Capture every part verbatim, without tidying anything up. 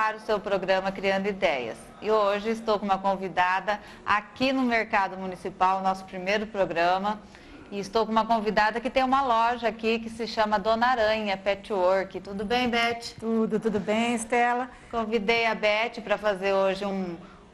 ar o seu programa Criando Ideias. E hoje estou com uma convidada aqui no Mercado Municipal, nosso primeiro programa. E estou com uma convidada que tem uma loja aqui que se chama Dona Aranha Patchwork. Tudo bem, Beth? Tudo, tudo bem, Estela. Convidei a Beth para fazer hoje um,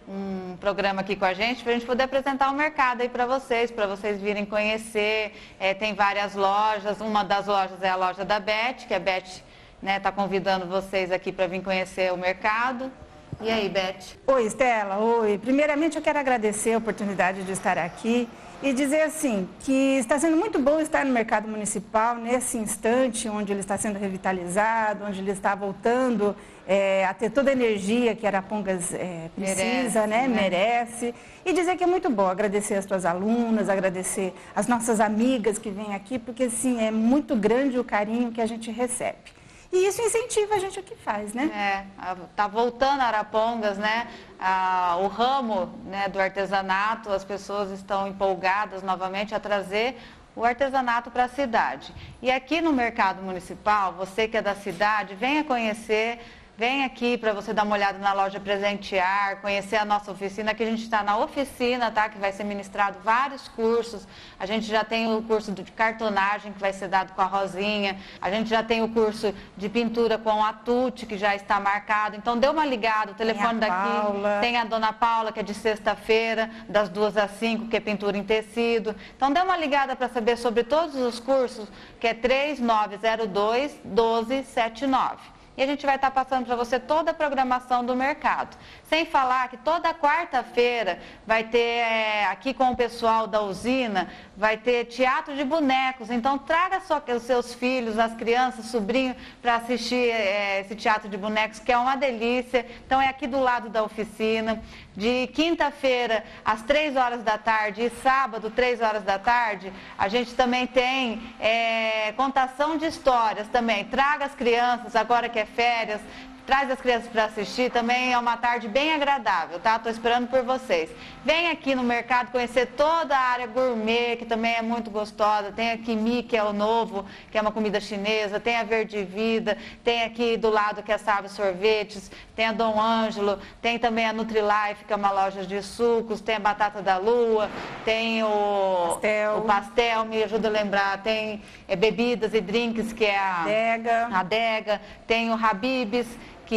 um programa aqui com a gente, para a gente poder apresentar o mercado aí para vocês, para vocês virem conhecer. É, tem várias lojas, uma das lojas é a loja da Beth, que a Beth né, tá convidando vocês aqui para vir conhecer o mercado. E aí, Beth? Oi, Estela. Oi. Primeiramente, eu quero agradecer a oportunidade de estar aqui e dizer assim, que está sendo muito bom estar no mercado municipal nesse instante onde ele está sendo revitalizado, onde ele está voltando é, a ter toda a energia que Arapongas é, precisa, merece, né? né? merece. E dizer que é muito bom agradecer as tuas alunas, agradecer as nossas amigas que vêm aqui, porque assim, é muito grande o carinho que a gente recebe. E isso incentiva a gente o que faz, né? É, tá voltando a Arapongas, né? Ah, o ramo né, do artesanato, as pessoas estão empolgadas novamente a trazer o artesanato para a cidade. E aqui no Mercado Municipal, você que é da cidade, venha conhecer. Vem aqui para você dar uma olhada na loja Presentear, conhecer a nossa oficina, que a gente está na oficina, tá? Que vai ser ministrado vários cursos. A gente já tem o curso de cartonagem, que vai ser dado com a Rosinha. A gente já tem o curso de pintura com a Tuti, que já está marcado. Então, dê uma ligada, o telefone tem a daqui. Paula. Tem a Dona Paula, que é de sexta-feira, das duas às cinco, que é pintura em tecido. Então, dê uma ligada para saber sobre todos os cursos, que é três nove zero dois, um dois sete nove. E a gente vai estar passando para você toda a programação do mercado. Sem falar que toda quarta-feira vai ter, é, aqui com o pessoal da usina, vai ter teatro de bonecos. Então, traga só os seus filhos, as crianças, sobrinhos, para assistir é, esse teatro de bonecos, que é uma delícia. Então, é aqui do lado da oficina. De quinta-feira, às três horas da tarde, e sábado, três horas da tarde, a gente também tem é, contação de histórias também. Traga as crianças, agora que é férias, traz as crianças para assistir, também é uma tarde bem agradável, tá? Estou esperando por vocês. Vem aqui no mercado conhecer toda a área gourmet, que também é muito gostosa. Tem a Kimi, que é o novo, que é uma comida chinesa. Tem a Verde Vida, tem aqui do lado que é a Save Sorvetes, tem a Dom Ângelo, tem também a Nutrilife, que é uma loja de sucos, tem a Batata da Lua, tem o pastel, o pastel me ajuda a lembrar, tem é, bebidas e drinks, que é a Adega, a Adega, tem o Habib's,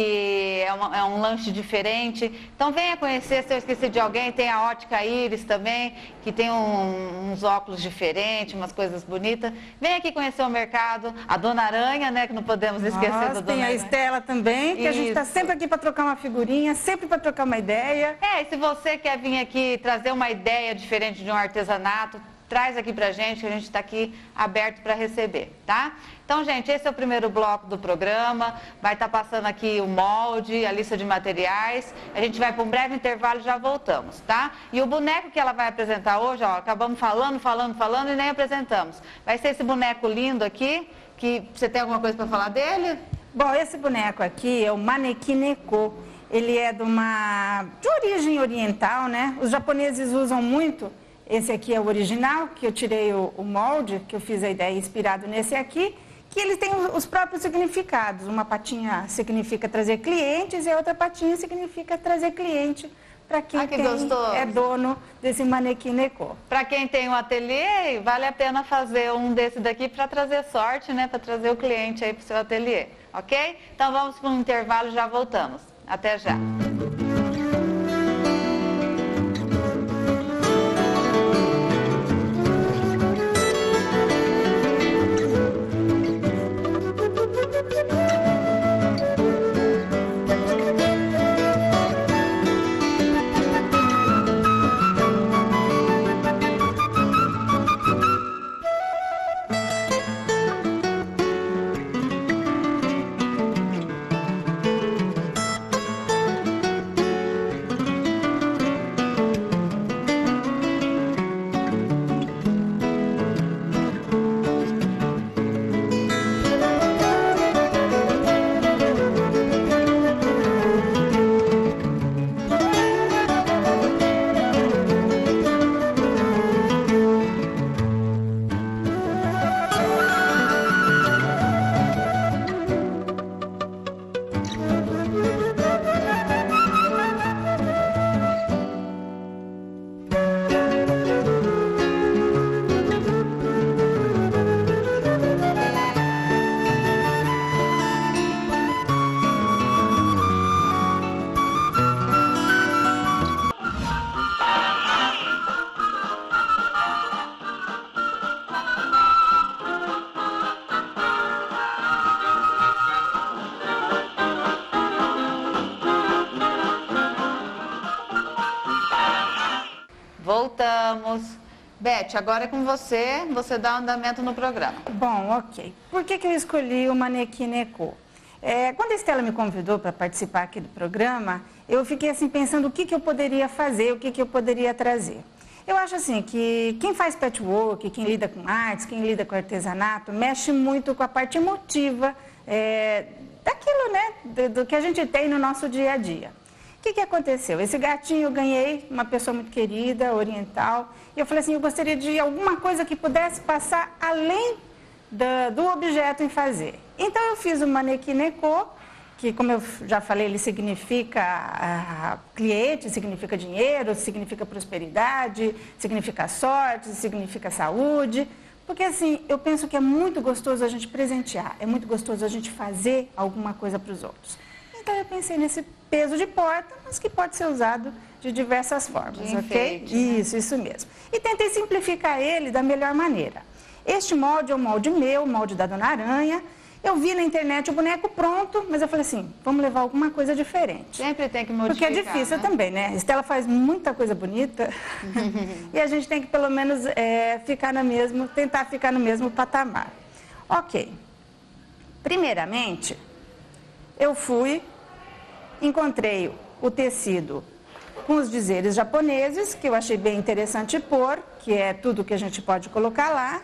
que é, uma, é um lanche diferente. Então venha conhecer, se eu esqueci de alguém, tem a Ótica Íris também, que tem um, uns óculos diferentes, umas coisas bonitas. Vem aqui conhecer o mercado, a Dona Aranha, né, que não podemos esquecer Nossa, da Dona tem a Aranha. Estela também, que Isso. a gente está sempre aqui para trocar uma figurinha, sempre para trocar uma ideia. É, e se você quer vir aqui trazer uma ideia diferente de um artesanato, traz aqui pra gente, que a gente está aqui aberto para receber, tá? Então, gente, esse é o primeiro bloco do programa. Vai estar passando aqui o molde, a lista de materiais. A gente vai para um breve intervalo e já voltamos, tá? E o boneco que ela vai apresentar hoje, ó, acabamos falando, falando, falando e nem apresentamos. Vai ser esse boneco lindo aqui, que você tem alguma coisa para falar dele? Bom, esse boneco aqui é o Manequim Neko. Ele é de uma de origem oriental, né? Os japoneses usam muito. Esse aqui é o original, que eu tirei o, o molde, que eu fiz a ideia inspirado nesse aqui, que ele tem os próprios significados. Uma patinha significa trazer clientes e a outra patinha significa trazer cliente para quem ah, que tem, é dono desse Manequim Neko. Para quem tem um ateliê, vale a pena fazer um desse daqui para trazer sorte, né? Para trazer o cliente aí para o seu ateliê, ok? Então vamos para um intervalo e já voltamos. Até já. Beth, agora é com você, você dá andamento no programa. Bom, ok. Por que que eu escolhi o Manequim Eco? É, quando a Estela me convidou para participar aqui do programa, eu fiquei assim pensando o que que eu poderia fazer, o que que eu poderia trazer. Eu acho assim que quem faz patchwork, quem lida com artes, quem lida com artesanato, mexe muito com a parte emotiva é, daquilo, né, do, do que a gente tem no nosso dia a dia. O que que aconteceu? Esse gatinho eu ganhei, uma pessoa muito querida, oriental, e eu falei assim, eu gostaria de alguma coisa que pudesse passar além do, do objeto em fazer. Então eu fiz o Manequim Eco, que, como eu já falei, ele significa ah, cliente, significa dinheiro, significa prosperidade, significa sorte, significa saúde. Porque, assim, eu penso que é muito gostoso a gente presentear, é muito gostoso a gente fazer alguma coisa para os outros. Então, eu pensei nesse peso de porta, mas que pode ser usado de diversas formas, de ok? enfeite, né? Isso, isso mesmo. E tentei simplificar ele da melhor maneira. Este molde é um molde meu, molde da Dona Aranha. Eu vi na internet o boneco pronto, mas eu falei assim, vamos levar alguma coisa diferente. Sempre tem que modificar, porque é difícil, né? também, né? Estela faz muita coisa bonita e a gente tem que pelo menos é, ficar no mesmo, tentar ficar no mesmo patamar. Ok. Primeiramente, eu fui, encontrei o tecido com os dizeres japoneses, que eu achei bem interessante pôr, que é tudo que a gente pode colocar lá.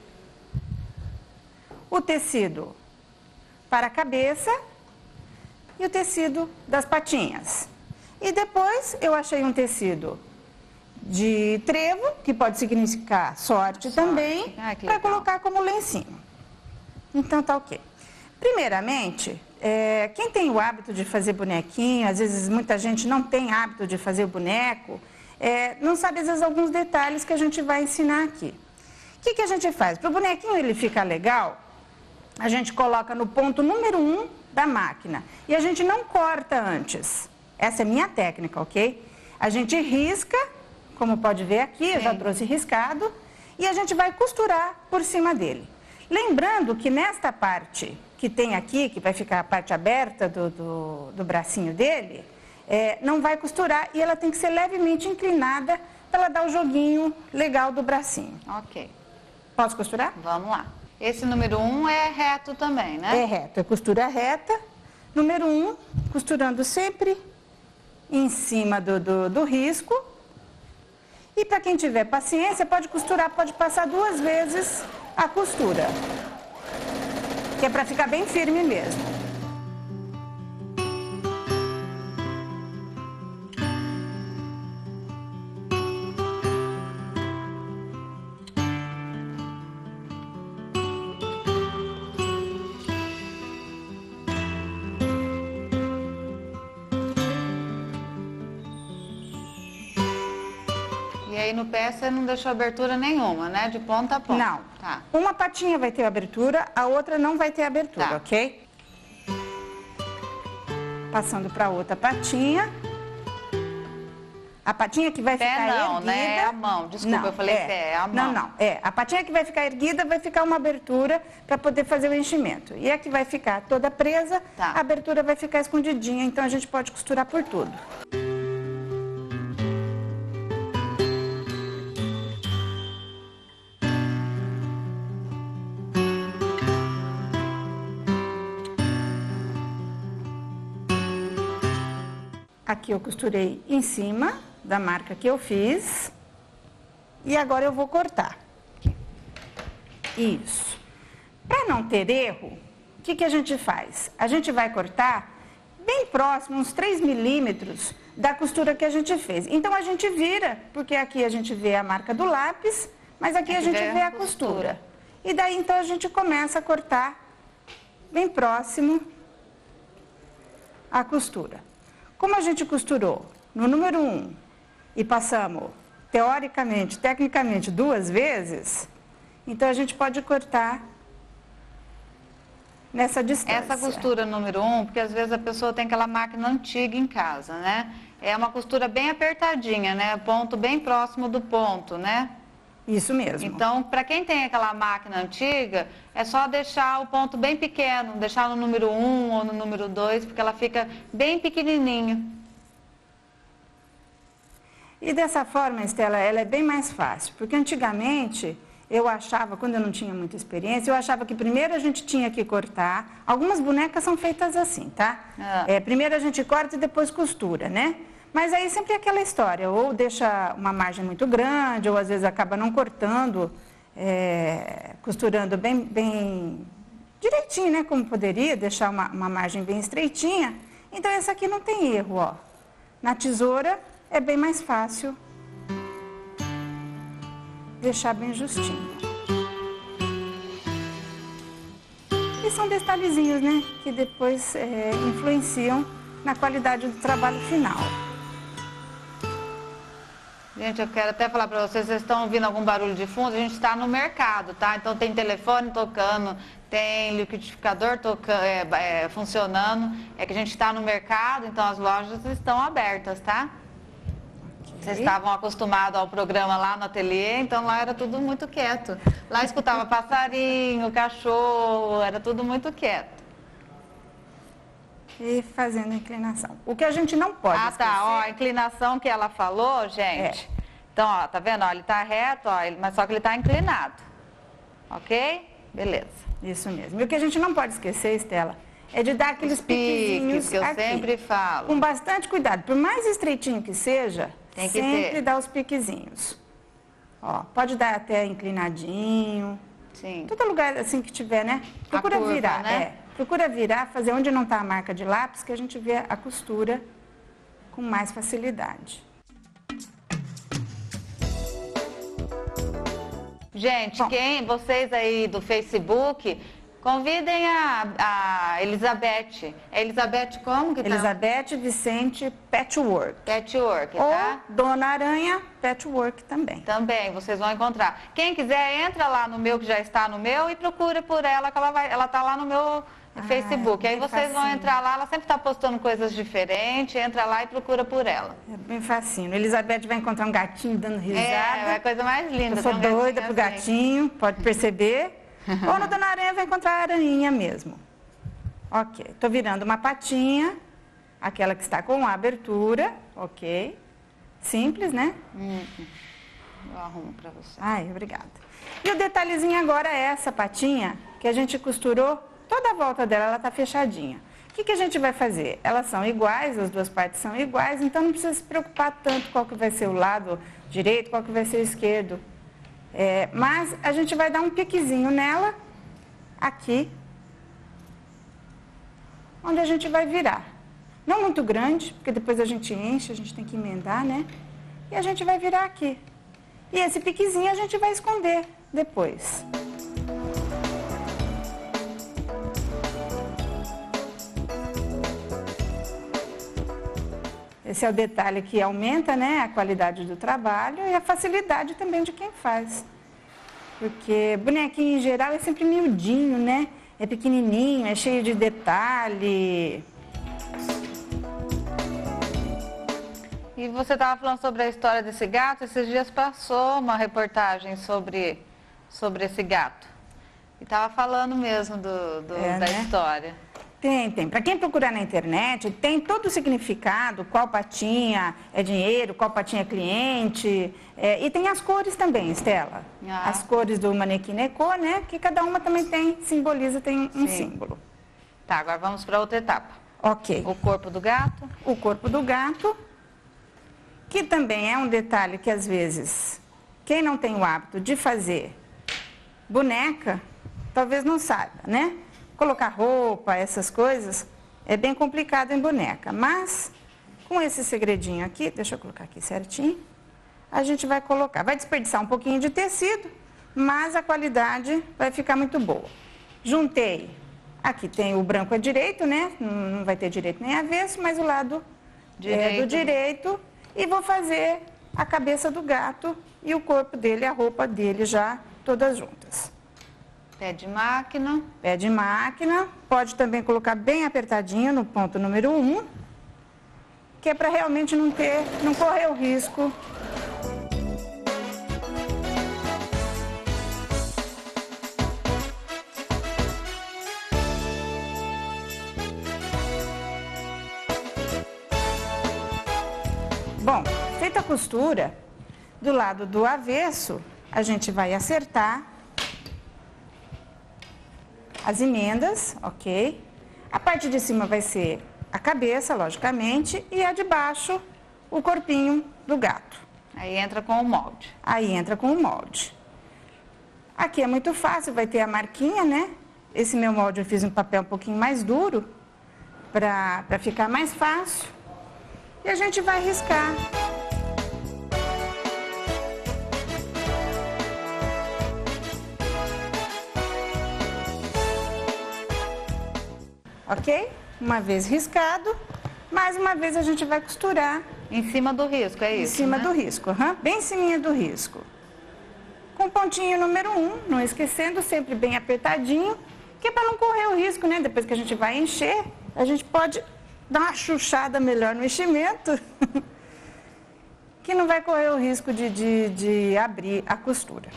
O tecido para a cabeça e o tecido das patinhas. E depois eu achei um tecido de trevo, que pode significar sorte, sorte. também, ah, para colocar como lencinho. Então tá ok. Primeiramente, é, quem tem o hábito de fazer bonequinho, às vezes muita gente não tem hábito de fazer o boneco, é, não sabe às vezes alguns detalhes que a gente vai ensinar aqui. O que que a gente faz? Para o bonequinho ele ficar legal, a gente coloca no ponto número um da máquina e a gente não corta antes. Essa é minha técnica, ok? A gente risca, como pode ver aqui, eu já trouxe riscado, e a gente vai costurar por cima dele. Lembrando que nesta parte que tem aqui, que vai ficar a parte aberta do, do, do bracinho dele, é, não vai costurar e ela tem que ser levemente inclinada para ela dar o joguinho legal do bracinho. Ok. Posso costurar? Vamos lá. Esse número um é reto também, né? É reto, é costura reta. Número um, costurando sempre em cima do, do, do risco. E para quem tiver paciência, pode costurar, pode passar duas vezes a costura. Que é para ficar bem firme mesmo. E aí no pé você não deixou abertura nenhuma, né? De ponta a ponta. Não. Tá. Uma patinha vai ter abertura, a outra não vai ter abertura, tá. ok? Passando para outra patinha. A patinha que vai pé ficar não, erguida... né? É a mão. Desculpa, não, eu falei é. pé, é a mão. Não, não. É. A patinha que vai ficar erguida vai ficar uma abertura para poder fazer o enchimento. E a que vai ficar toda presa, tá. a abertura vai ficar escondidinha, então a gente pode costurar por tudo. Aqui eu costurei em cima da marca que eu fiz. E agora eu vou cortar. Isso. Para não ter erro, o que que a gente faz? A gente vai cortar bem próximo, uns três milímetros da costura que a gente fez. Então a gente vira, porque aqui a gente vê a marca do lápis, mas aqui a gente vê a costura. E daí então a gente começa a cortar bem próximo a costura. Como a gente costurou no número um e passamos, teoricamente, tecnicamente, duas vezes, então a gente pode cortar nessa distância. Essa costura número um, porque às vezes a pessoa tem aquela máquina antiga em casa, né? É uma costura bem apertadinha, né? Ponto bem próximo do ponto, né? Isso mesmo. Então, para quem tem aquela máquina antiga, é só deixar o ponto bem pequeno, deixar no número um ou no número dois, porque ela fica bem pequenininha. E dessa forma, Estela, ela é bem mais fácil, porque antigamente eu achava, quando eu não tinha muita experiência, eu achava que primeiro a gente tinha que cortar. Algumas bonecas são feitas assim, tá? Ah. É, primeiro a gente corta e depois costura, né? Mas aí sempre é aquela história, ou deixa uma margem muito grande, ou às vezes acaba não cortando, é, costurando bem, bem direitinho, né? Como poderia, deixar uma, uma margem bem estreitinha. Então esse aqui não tem erro, ó. Na tesoura é bem mais fácil deixar bem justinho. E são detalhezinhos, né? Que depois é, influenciam na qualidade do trabalho final. Gente, eu quero até falar para vocês, vocês estão ouvindo algum barulho de fundo? A gente está no mercado, tá? Então tem telefone tocando, tem liquidificador tocando, é, é, funcionando. É que a gente está no mercado, então as lojas estão abertas, tá? Vocês estavam acostumados ao programa lá no ateliê, então lá era tudo muito quieto. Lá escutava passarinho, cachorro, era tudo muito quieto. E fazendo inclinação. O que a gente não pode Ah, esquecer... tá, ó, a inclinação que ela falou, gente. É. Então, ó, tá vendo? Ó, ele tá reto, ó, ele- mas só que ele tá inclinado. Ok? Beleza. Isso mesmo. E o que a gente não pode esquecer, Estela, é de dar aqueles Os piques, piquezinhos que eu aqui. sempre falo. Com bastante cuidado. Por mais estreitinho que seja, Tem que sempre ter. dá os piquezinhos. Ó, pode dar até inclinadinho. Sim. Todo lugar assim que tiver, né? Procura curva, virar, né? é. Procura virar, fazer onde não está a marca de lápis, que a gente vê a costura com mais facilidade. Gente, Bom. quem, vocês aí do Facebook, convidem a, a Elizabeth. É Elizabeth como que tá? Elizabeth Vicente Patchwork. Patchwork, tá? Ou Dona Aranha Patchwork também. Também, vocês vão encontrar. Quem quiser, entra lá no meu, que já está no meu, e procura por ela, que ela vai, ela tá lá no meu Ah, Facebook. Aí bem vocês vão facinho. entrar lá, ela sempre está postando coisas diferentes, entra lá e procura por ela. É bem facinho. Elizabeth vai encontrar um gatinho dando risada. É, é a coisa mais linda. Eu sou tem um doida gatinho pro assim. gatinho, pode perceber. Ou na Dona Aranha vai encontrar a aranhinha mesmo. Ok, tô virando uma patinha, aquela que está com a abertura, ok. Simples, né? Hum, eu arrumo para você. Ai, obrigada. E o detalhezinho agora é essa patinha que a gente costurou, toda a volta dela, ela tá fechadinha. O que, que a gente vai fazer? Elas são iguais, as duas partes são iguais, então não precisa se preocupar tanto qual que vai ser o lado direito, qual que vai ser o esquerdo. É, mas a gente vai dar um piquezinho nela, aqui, onde a gente vai virar. Não muito grande, porque depois a gente enche, a gente tem que emendar, né? E a gente vai virar aqui. E esse piquezinho a gente vai esconder depois. Esse é o detalhe que aumenta, né, a qualidade do trabalho e a facilidade também de quem faz. Porque bonequinho em geral é sempre miudinho, né? É pequenininho, é cheio de detalhe. E você estava falando sobre a história desse gato, esses dias passou uma reportagem sobre, sobre esse gato. E estava falando mesmo do, do- É, da né? história. Tem, tem. Para quem procurar na internet, tem todo o significado, qual patinha é dinheiro, qual patinha é cliente. É, e tem as cores também, Estela. Ah. As cores do manequim Necô, né? Que cada uma também tem, simboliza, tem um Sim. símbolo. Tá, agora vamos para outra etapa. Ok. O corpo do gato. O corpo do gato, que também é um detalhe que às vezes quem não tem o hábito de fazer boneca, talvez não saiba, né? Colocar roupa, essas coisas, é bem complicado em boneca. Mas, com esse segredinho aqui, deixa eu colocar aqui certinho, a gente vai colocar. Vai desperdiçar um pouquinho de tecido, mas a qualidade vai ficar muito boa. Juntei, aqui tem o branco à direito, né? Não vai ter direito nem avesso, mas o lado é, do Direito. direito. E vou fazer a cabeça do gato e o corpo dele, a roupa dele já todas juntas. Pé de máquina. Pé de máquina, pode também colocar bem apertadinho no ponto número um, que é para realmente não ter, não correr o risco. Bom, Feita a costura, do lado do avesso, a gente vai acertar as emendas, ok? A parte de cima vai ser a cabeça, logicamente, e a de baixo, o corpinho do gato. Aí entra com o molde. Aí entra com o molde. Aqui é muito fácil, vai ter a marquinha, né? Esse meu molde eu fiz um papel um pouquinho mais duro, para para ficar mais fácil. E a gente vai riscar. Ok? Uma vez riscado, mais uma vez a gente vai costurar. Em cima do risco, é isso, Em cima né? do risco, uhum. Bem em cima do risco. Com pontinho número um, não esquecendo, sempre bem apertadinho, que é para não correr o risco, né? Depois que a gente vai encher, a gente pode dar uma chuchada melhor no enchimento, que não vai correr o risco de, de, de abrir a costura.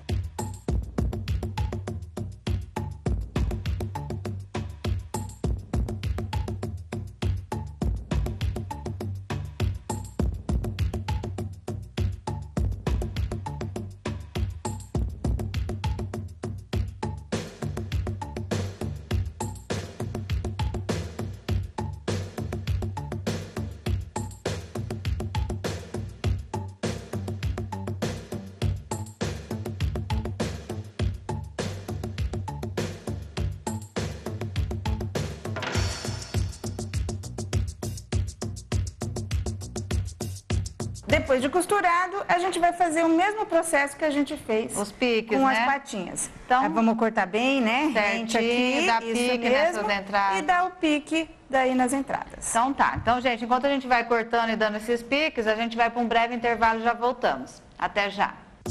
Depois de costurado, a gente vai fazer o mesmo processo que a gente fez. Os piques, com né? as patinhas. Então, Aí vamos cortar bem, né? Rente aqui, dá isso pique mesmo, nessas entradas. e dar o pique daí nas entradas. Então tá. Então, gente, enquanto a gente vai cortando e dando esses piques, a gente vai para um breve intervalo e já voltamos. Até já.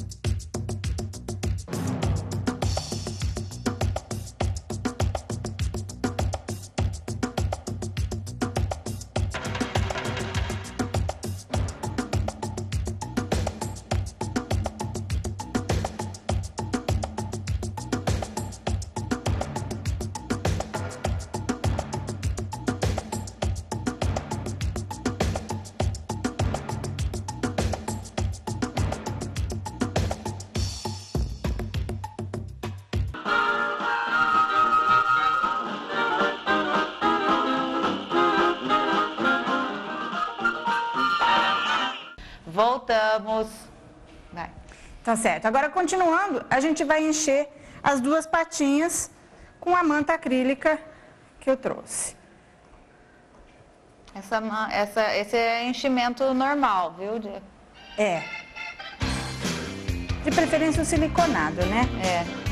Voltamos. Vai. Tá certo. Agora, continuando, a gente vai encher as duas patinhas com a manta acrílica que eu trouxe. Essa, essa, esse é enchimento normal, viu, Diego? É. De preferência o siliconado, né? É.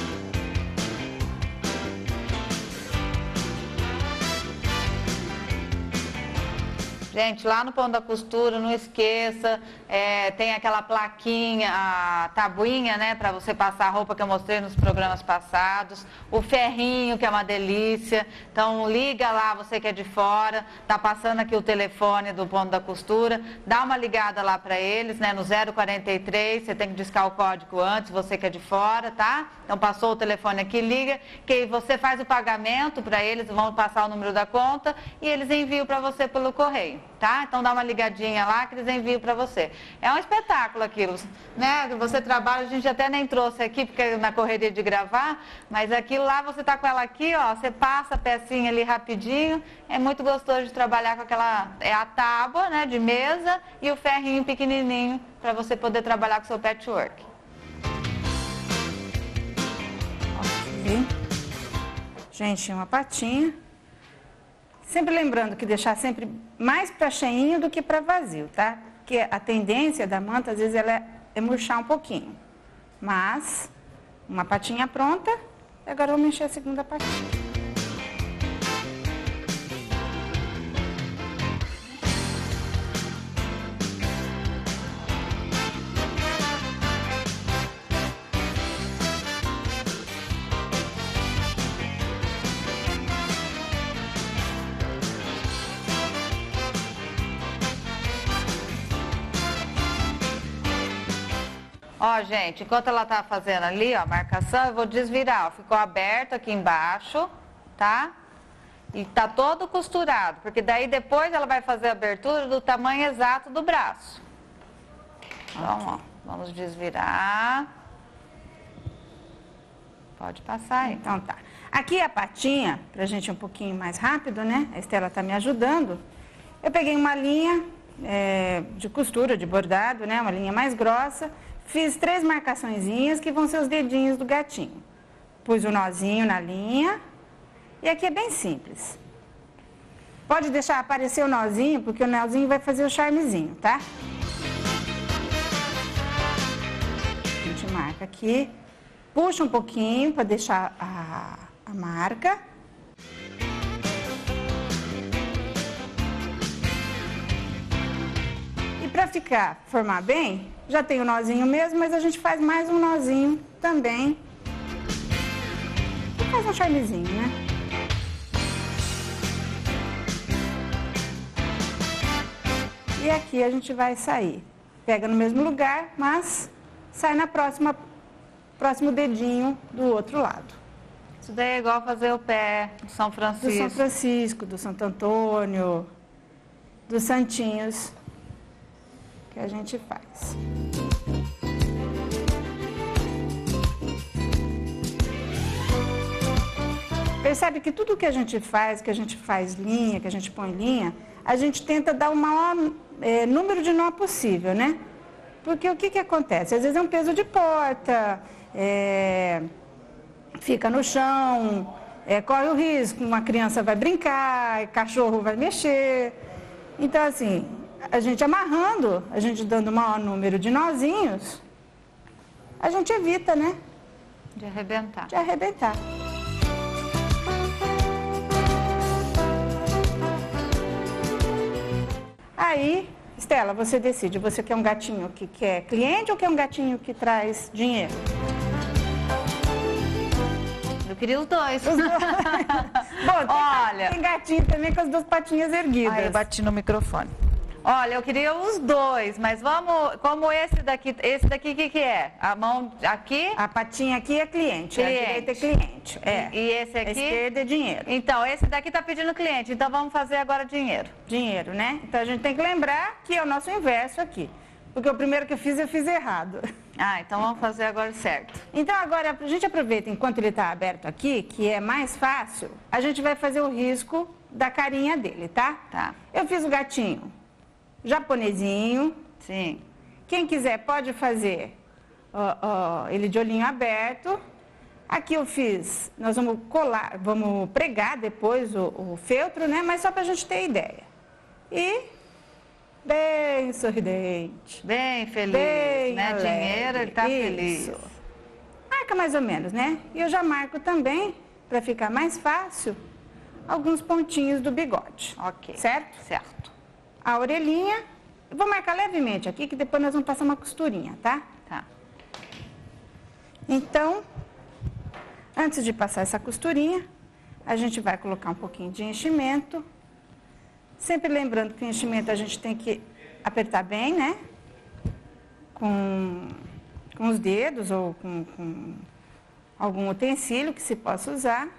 Gente, lá no Pão da Costura, não esqueça, é, tem aquela plaquinha, a tabuinha, né, para você passar a roupa que eu mostrei nos programas passados, o ferrinho, que é uma delícia. Então, liga lá, você que é de fora, tá passando aqui o telefone do Pão da Costura, dá uma ligada lá para eles, né, no zero quarenta e três, você tem que discar o código antes, você que é de fora, tá? Então, passou o telefone aqui, liga, que você faz o pagamento para eles, vão passar o número da conta e eles enviam para você pelo correio. Tá? Então dá uma ligadinha lá que eles enviam para você. É um espetáculo aquilo, né? Você trabalha, a gente até nem trouxe aqui porque na correria de gravar, mas aquilo lá você tá com ela aqui, ó, você passa a pecinha ali rapidinho, é muito gostoso de trabalhar com aquela, é a tábua, né, de mesa e o ferrinho pequenininho para você poder trabalhar com o seu patchwork. Ok. Gente, uma patinha. Sempre lembrando que deixar sempre mais para cheinho do que para vazio, tá? Porque a tendência da manta, às vezes, ela é, é murchar um pouquinho. Mas, uma patinha pronta, e agora vamos encher a segunda patinha. Ó, gente, enquanto ela tá fazendo ali, ó, a marcação, eu vou desvirar, ó, ficou aberto aqui embaixo, tá? E tá todo costurado, porque daí depois ela vai fazer a abertura do tamanho exato do braço, Então, okay. ó, vamos desvirar. Pode passar aí. Então tá. Aqui a patinha, pra gente ir um pouquinho mais rápido, né? A Estela tá me ajudando. Eu peguei uma linha é, de costura, de bordado, né? Uma linha mais grossa. Fiz três marcaçõezinhas que vão ser os dedinhos do gatinho. Pus o nozinho na linha. E aqui é bem simples. Pode deixar aparecer o nozinho, porque o nozinho vai fazer o charmezinho, tá? A gente marca aqui. Puxa um pouquinho para deixar a, a marca. E para ficar, formar bem, já tem o nozinho mesmo, mas a gente faz mais um nozinho também. E faz um charmezinho, né? E aqui a gente vai sair. Pega no mesmo lugar, mas sai na próxima, próximo dedinho do outro lado. Isso daí é igual fazer o pé do São Francisco. Do São Francisco, do Santo Antônio, dos santinhos que a gente faz. Percebe que tudo que a gente faz, que a gente faz linha, que a gente põe linha, a gente tenta dar o maior é, número de nó possível, né? Porque o que que acontece? Às vezes é um peso de porta, é, fica no chão, é, corre o risco, uma criança vai brincar, cachorro vai mexer. Então, assim, a gente amarrando, a gente dando o maior número de nozinhos, a gente evita, né? De arrebentar. De arrebentar. Aí, Estela, você decide, você quer um gatinho que quer cliente ou quer um gatinho que traz dinheiro? Eu queria os dois. Os dois. Bom, tem, Olha, tem gatinho também com as duas patinhas erguidas. Ai, eu bati no microfone. Olha, eu queria os dois, mas vamos, como esse daqui, esse daqui o que que é? A mão aqui? A patinha aqui é cliente, Cliente. a direita é cliente. É. E esse aqui? A esquerda é dinheiro. Então, esse daqui tá pedindo cliente, então vamos fazer agora dinheiro. Dinheiro, né? Então a gente tem que lembrar que é o nosso inverso aqui. Porque o primeiro que eu fiz, eu fiz errado. Ah, então vamos fazer agora certo. Então agora, a gente aproveita enquanto ele está aberto aqui, que é mais fácil, a gente vai fazer o risco da carinha dele, tá? Tá. Eu fiz o gatinho japonesinho. Sim. Quem quiser pode fazer ó, ó, ele de olhinho aberto. Aqui eu fiz, nós vamos colar, vamos pregar depois o, o feltro, né? Mas só para a gente ter ideia. E bem sorridente. Bem feliz, Bem né? alegre. Dinheiro, ele tá Isso. feliz. Marca mais ou menos, né? E eu já marco também, para ficar mais fácil, alguns pontinhos do bigode. Ok. Certo? Certo. A orelhinha, eu vou marcar levemente aqui, que depois nós vamos passar uma costurinha, tá? Tá. Então, antes de passar essa costurinha, a gente vai colocar um pouquinho de enchimento. Sempre lembrando que o enchimento a gente tem que apertar bem, né? Com, com os dedos ou com, com algum utensílio que se possa usar.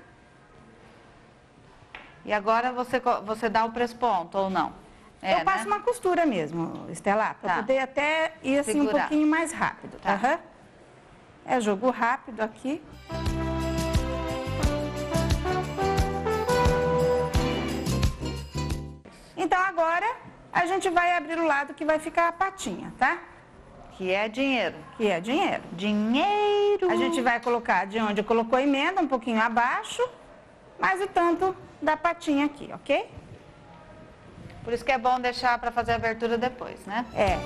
E agora você, você dá o presponto ou não? É, eu passo né? uma costura mesmo, Estela, para Tá. poder até ir assim Segurar. um pouquinho mais rápido. Tá. Aham. É jogo rápido aqui. Então agora a gente vai abrir o lado que vai ficar a patinha, tá? Que é dinheiro. Que é dinheiro. Dinheiro. A gente vai colocar de onde colocou a emenda, um pouquinho abaixo, mais o tanto da patinha aqui, ok? Por isso que é bom deixar para fazer a abertura depois, né? É.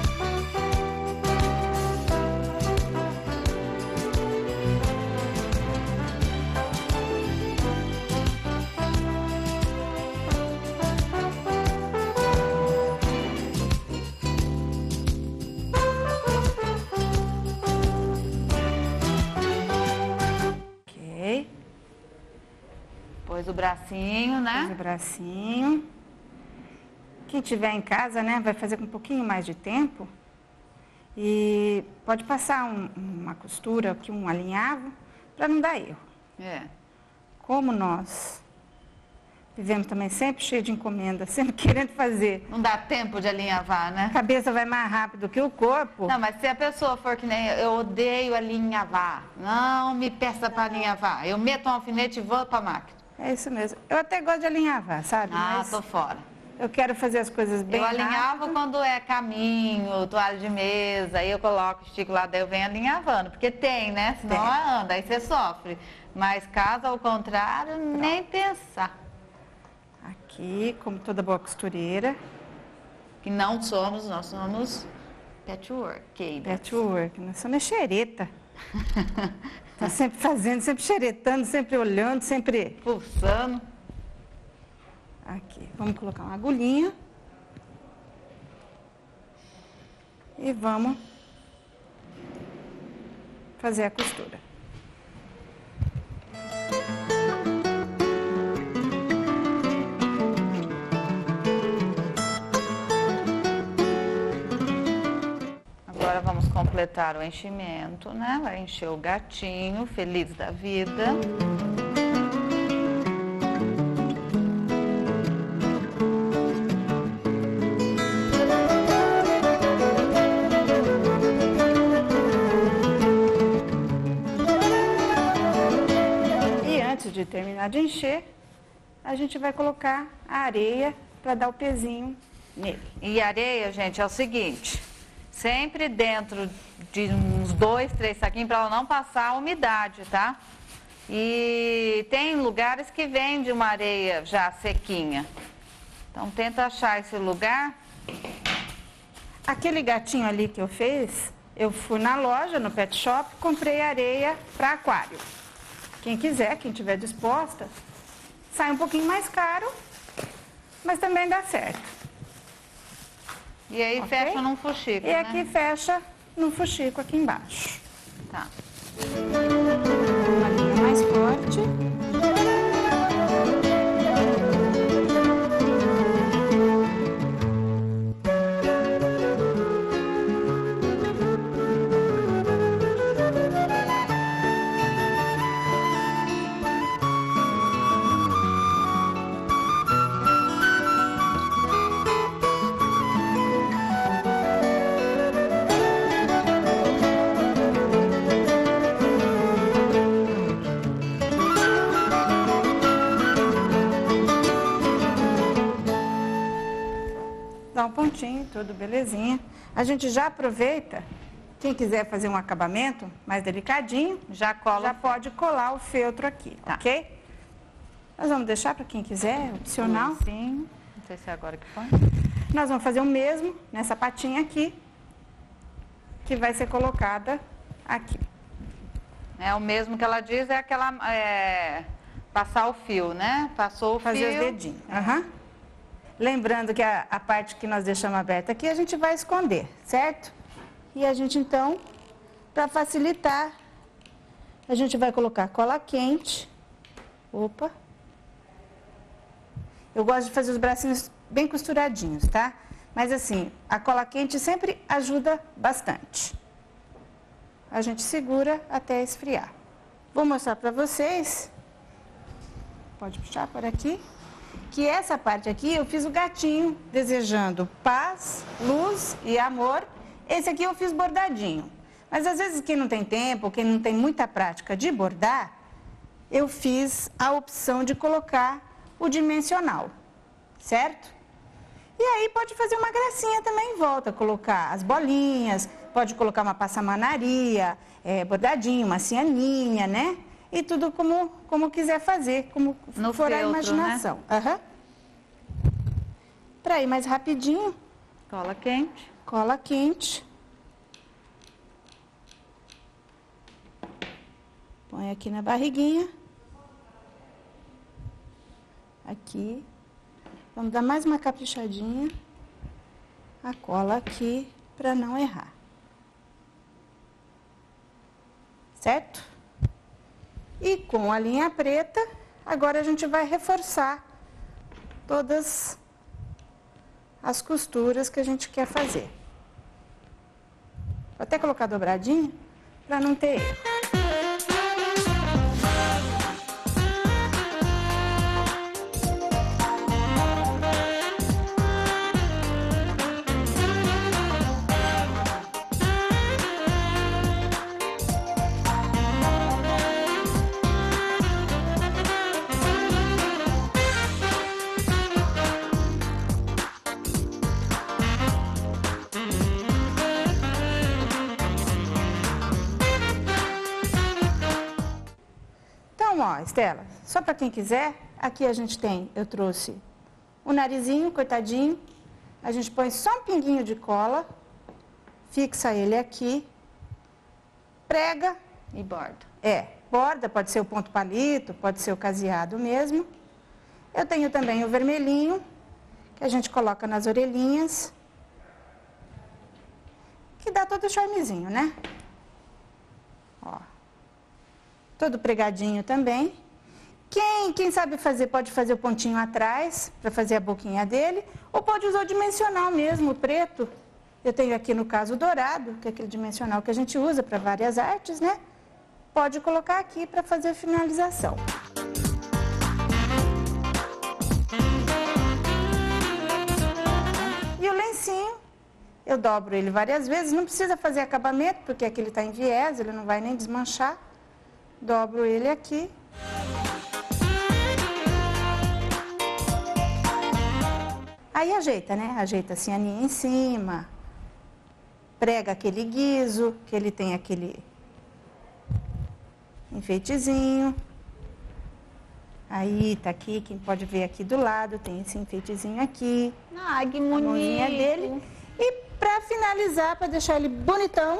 Ok. Pôs o bracinho, né? Pôs o bracinho. Quem tiver em casa, né, vai fazer com um pouquinho mais de tempo. E pode passar um, uma costura aqui, um alinhavo, para não dar erro. É. Como nós Vivemos também sempre cheio de encomenda, sempre querendo fazer. Não dá tempo de alinhavar, né? A cabeça vai mais rápido que o corpo. Não, mas se a pessoa for que nem eu, eu odeio alinhavar. Não me peça para alinhavar. Eu meto um alfinete e vou para a máquina. É isso mesmo. Eu até gosto de alinhavar, sabe? Ah, mas tô fora. eu quero fazer as coisas bem Eu alinhavo rápido. quando é caminho, toalha de mesa, aí eu coloco, estico lá, daí eu venho alinhavando. Porque tem, né? Senão Tem. ela anda, aí você sofre. Mas caso ao contrário, nem pensar. Aqui, como toda boa costureira. Que não somos, nós somos patchwork. Patchwork, nós somos xereta. Tá sempre fazendo, sempre xeretando, sempre olhando, sempre... Pulsando. Aqui, vamos colocar uma agulhinha. E vamos fazer a costura. Agora vamos completar o enchimento, né? Vai encher o gatinho, feliz da vida. E antes de terminar de encher, a gente vai colocar a areia para dar o pezinho nele. E areia, gente, é o seguinte, sempre dentro de uns dois, três saquinhos para ela não passar a umidade, tá? E tem lugares que vende uma areia já sequinha. Então tenta achar esse lugar. Aquele gatinho ali que eu fiz, eu fui na loja, no pet shop, comprei areia para aquário. Quem quiser, quem tiver disposta, sai um pouquinho mais caro, mas também dá certo. E aí Ok? fecha num fuxico, E né? aqui fecha no fuxico aqui embaixo. Tá. Uma linha mais forte. Dá um pontinho, tudo belezinha. A gente já aproveita, quem quiser fazer um acabamento mais delicadinho, Já cola. já pode colar o feltro aqui, Tá. ok? Nós vamos deixar para quem quiser, opcional. Sim. Não sei se é agora que põe. Nós vamos fazer o mesmo nessa patinha aqui, que vai ser colocada aqui. É o mesmo que ela diz, é aquela... é, passar o fio, né? Passou o Fazer fio. os dedinhos. Aham. Lembrando que a, a parte que nós deixamos aberta aqui, a gente vai esconder, certo? E a gente, então, para facilitar, a gente vai colocar cola quente. Opa. Eu gosto de fazer os bracinhos bem costuradinhos, tá? Mas assim, a cola quente sempre ajuda bastante. A gente segura até esfriar. Vou mostrar para vocês. Pode puxar por aqui. Que essa parte aqui eu fiz o gatinho, desejando paz, luz e amor. Esse aqui eu fiz bordadinho. Mas às vezes quem não tem tempo, quem não tem muita prática de bordar, eu fiz a opção de colocar o dimensional, certo? E aí pode fazer uma gracinha também em volta, colocar as bolinhas, pode colocar uma passamanaria, é, bordadinho, uma cianinha, né? E tudo como, como quiser fazer, como No for a feltro, imaginação. Aham. Para ir mais rapidinho, Cola quente. cola quente. Põe aqui na barriguinha. Aqui. Vamos dar mais uma caprichadinha. A cola aqui para não errar. Certo? E com a linha preta, agora a gente vai reforçar todas as costuras que a gente quer fazer. Vou até colocar dobradinho para não ter erro. Então, ó, Estela, só para quem quiser, aqui a gente tem, eu trouxe o narizinho cortadinho, a gente põe só um pinguinho de cola, fixa ele aqui, prega. E borda. É, borda, pode ser o ponto palito, pode ser o caseado mesmo. Eu tenho também o vermelhinho, que a gente coloca nas orelhinhas, que dá todo o charmezinho, né? Ó, todo pregadinho também. Quem, quem sabe fazer, pode fazer o pontinho atrás, para fazer a boquinha dele, ou pode usar o dimensional mesmo, o preto. Eu tenho aqui no caso o dourado, que é aquele dimensional que a gente usa para várias artes, né? Pode colocar aqui para fazer a finalização. E o lencinho, eu dobro ele várias vezes, não precisa fazer acabamento, porque aqui ele está em viés, ele não vai nem desmanchar. Dobro ele aqui. Aí ajeita, né? Ajeita a cianinha em cima, prega aquele guiso, que ele tem aquele enfeitezinho. Aí tá aqui, quem pode ver aqui do lado, tem esse enfeitezinho aqui. Ai, que bonito. A mãozinha dele. E para finalizar, para deixar ele bonitão,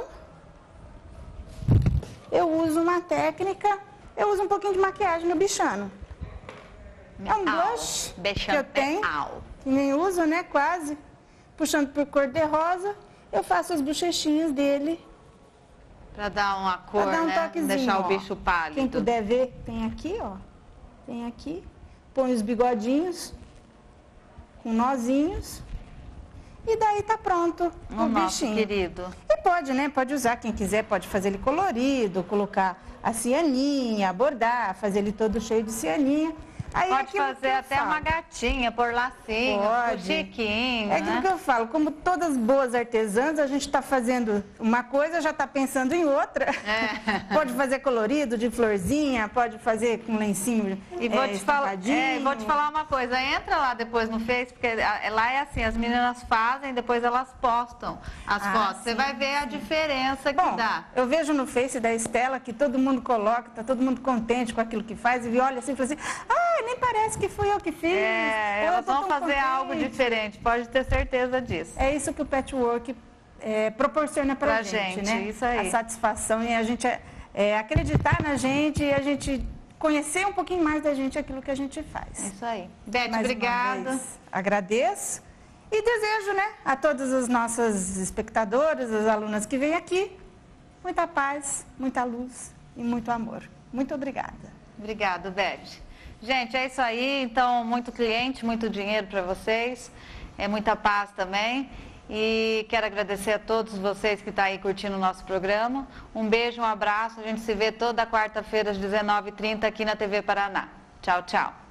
eu uso uma técnica, eu uso um pouquinho de maquiagem no bichano. É um blush que eu tenho, que nem uso, né, quase. Puxando por cor de rosa, eu faço as bochechinhas dele. Pra dar uma cor, pra dar um né? toquezinho, Deixar ó. o bicho pálido. Quem puder ver, tem aqui, ó. Tem aqui. Põe os bigodinhos com nozinhos. E daí tá pronto o, o bichinho. querido. E pode, né? Pode usar, quem quiser, pode fazer ele colorido, colocar a cianinha, bordar, fazer ele todo cheio de cianinha. Aí pode é fazer até falo. uma gatinha, por lacinho, por chiquinho, É aquilo né? que eu falo, como todas boas artesãs, a gente está fazendo uma coisa, já está pensando em outra. É. Pode fazer colorido, de florzinha, pode fazer com lencinho E vou, é, te falar, é, vou te falar uma coisa, entra lá depois no Face, porque lá é assim, as meninas fazem, depois elas postam as ah, fotos. sim, Você vai ver a diferença Bom, que dá. Eu vejo no Face da Estela que todo mundo coloca, tá todo mundo contente com aquilo que faz, e olha assim e fala assim, ah, nem parece que fui eu que fiz. É, elas vão fazer contente. Algo diferente, pode ter certeza disso. É isso que o patchwork é, proporciona pra, pra gente, gente, né? Isso aí. A satisfação e a gente é, é, acreditar na gente e a gente conhecer um pouquinho mais da gente, aquilo que a gente faz. Isso aí. Beth, mais obrigada. Agradeço e desejo, né, a todas as nossas espectadoras, as alunas que vêm aqui, muita paz, muita luz e muito amor. Muito obrigada. Obrigada, Beth. Gente, é isso aí. Então, muito cliente, muito dinheiro para vocês. É muita paz também. E quero agradecer a todos vocês que estão aí curtindo o nosso programa. Um beijo, um abraço. A gente se vê toda quarta-feira às dezenove e trinta aqui na T V Paraná. Tchau, tchau.